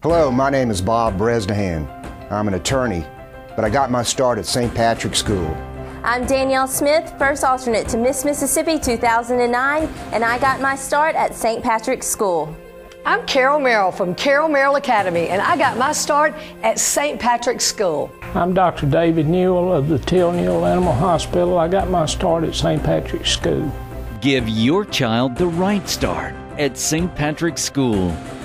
Hello, my name is Bob Bresnahan. I'm an attorney, but I got my start at St. Patrick's School. I'm Danielle Smith, first alternate to Miss Mississippi 2009, and I got my start at St. Patrick's School. I'm Carol Merrill from Carol Merrill Academy, and I got my start at St. Patrick's School. I'm Dr. David Newell of the Till Newell Animal Hospital. I got my start at St. Patrick's School. Give your child the right start at St. Patrick's School.